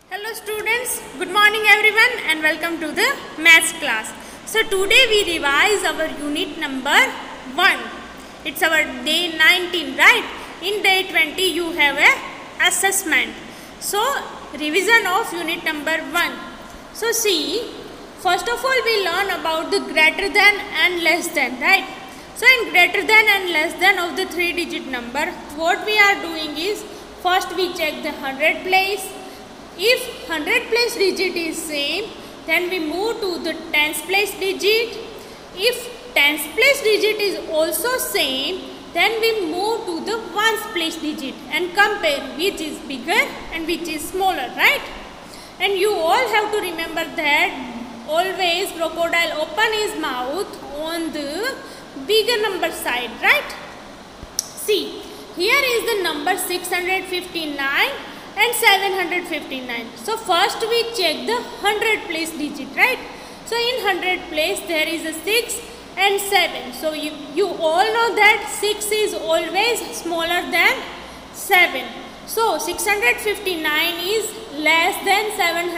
Hello students, good morning everyone and welcome to the maths class. So today we revise our unit number 1. It's our day 19, right? In day 20 you have a assessment. So revision of unit number 1. So see, first of all we learn about the greater than and less than, right? So in greater than and less than of the 3-digit number, what we are doing is first we check the 100 place. If 100 place digit is same, then we move to the tens place digit. If tens place digit is also same, then we move to the ones place digit and compare which is bigger and which is smaller, right? And you all have to remember that always crocodile open his mouth on the bigger number side, right? See, here is the number 659 and 759. So first we check the 100 place digit, right? So in 100 place there is a 6 and 7. So you all know that 6 is always smaller than 7. So 659 is less than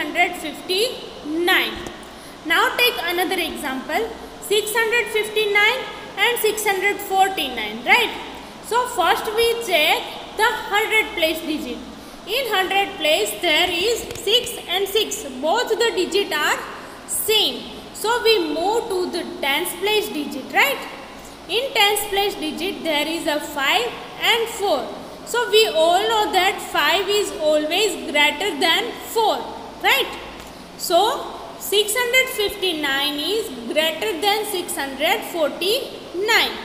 759. Now take another example, 659 and 649, right? So first we check the 100 place digit. In 100 place there is 6 and 6. Both the digit are same. So we move to the tens place digit, right? In tens place digit there is a 5 and 4. So we all know that 5 is always greater than 4, right? So 659 is greater than 649.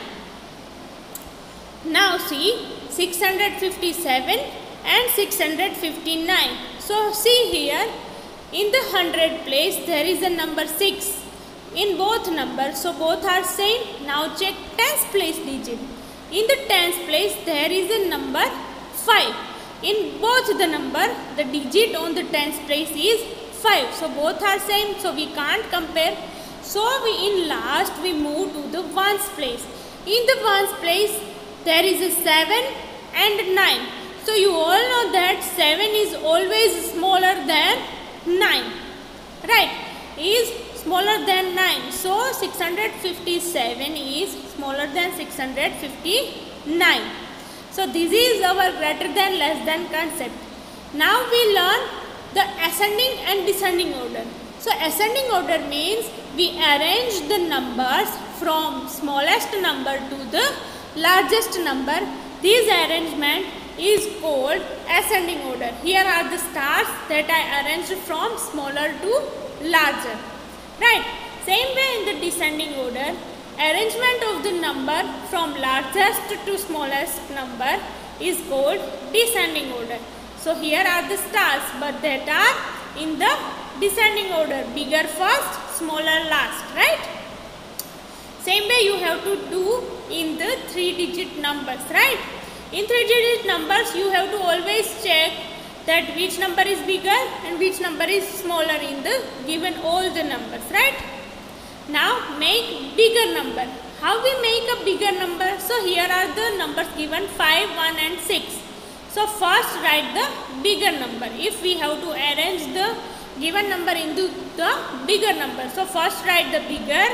Now see 657 and 659. So see here in the 100 place there is a number 6 in both numbers, so both are same. Now check tens place digit. In the tens place there is a number 5. In both the number the digit on the tens place is 5, so both are same, so we can't compare. So in last we move to the ones place. In the ones place there is a 7 and 9. So you all know that 7 is always smaller than 9, right? Is smaller than 9. So 657 is smaller than 659. So this is our greater than less than concept. Now we learn the ascending and descending order. So ascending order means we arrange the numbers from smallest number to the largest number. This arrangement is called ascending order. Here are the stars that I arranged from smaller to larger, right? Same way in the descending order, arrangement of the number from largest to smallest number is called descending order. So here are the stars, but that are in the descending order, bigger first, smaller last, right? Same way you have to do in the 3-digit numbers, right? In 3-digit numbers, you have to always check that which number is bigger and which number is smaller in the given all the numbers, right? Now make bigger number. How we make a bigger number? So here are the numbers given 5, 1 and 6. So first write the bigger number. If we have to arrange the given number into the bigger number. So first write the bigger,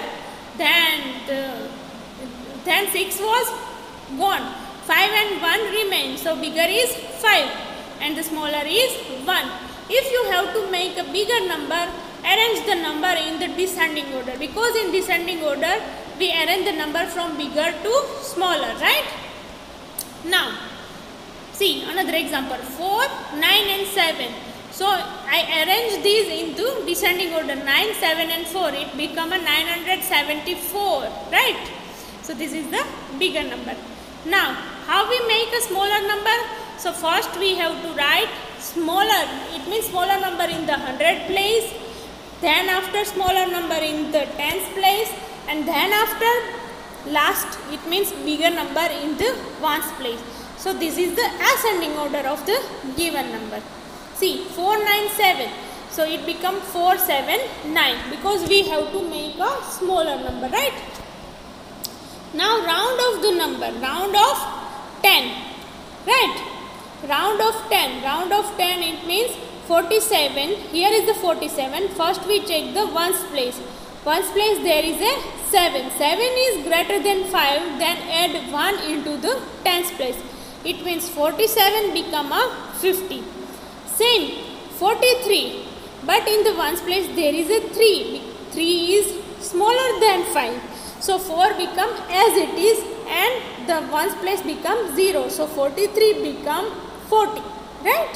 then 6 was gone. 5 and 1 remain, so bigger is 5 and the smaller is 1. If you have to make a bigger number, arrange the number in the descending order, because in descending order we arrange the number from bigger to smaller, right? Now see another example, 4, 9 and 7. So I arrange these into descending order, 9, 7 and 4. It become a 974, right? So this is the bigger number. Now, how we make a smaller number? So first we have to write smaller, it means smaller number in the 100 place, then after smaller number in the tens place, and then after last it means bigger number in the ones place. So this is the ascending order of the given number. See 497, so it become 479 because we have to make a smaller number, right? Now round off the number, round of 10, right? Round of 10 it means 47. Here is the 47. First we check the ones place. Ones place there is a 7. 7 is greater than 5. Then add 1 into the tens place. It means 47 become a 50. Same 43. But in the ones place there is a 3. 3 is smaller than 5. So 4 become as it is and the ones place become 0. So 43 become 40. Right?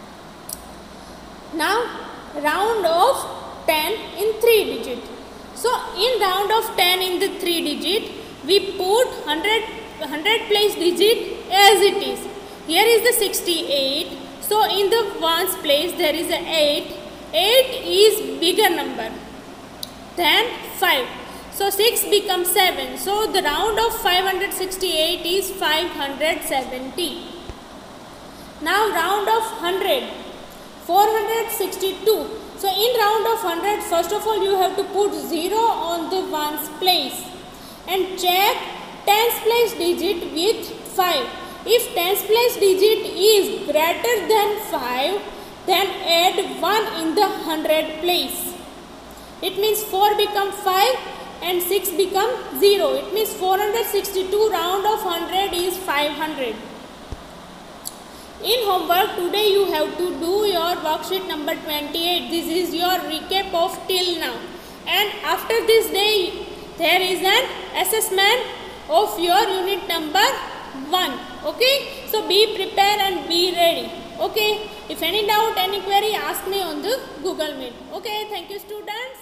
Now round of 10 in 3 digit. So in round of 10 in the 3 digit, we put 100 place digit as it is. Here is the 68. So in the ones place there is a 8. 8 is bigger number than 5. So 6 becomes 7. So the round of 568 is 570. Now round of 100. 462. So in round of 100, first of all you have to put 0 on the ones place and check tens place digit with 5. If tens place digit is greater than 5, then add 1 in the 100 place. It means 4 become 5 and 6 become 0. It means 462 round of 100 is 500. In homework today you have to do your worksheet number 28. This is your recap of till now. And after this day there is an assessment of your unit number 1. Okay. So be prepared and be ready. Okay. If any doubt, any query, ask me on the Google Meet. Okay. Thank you students.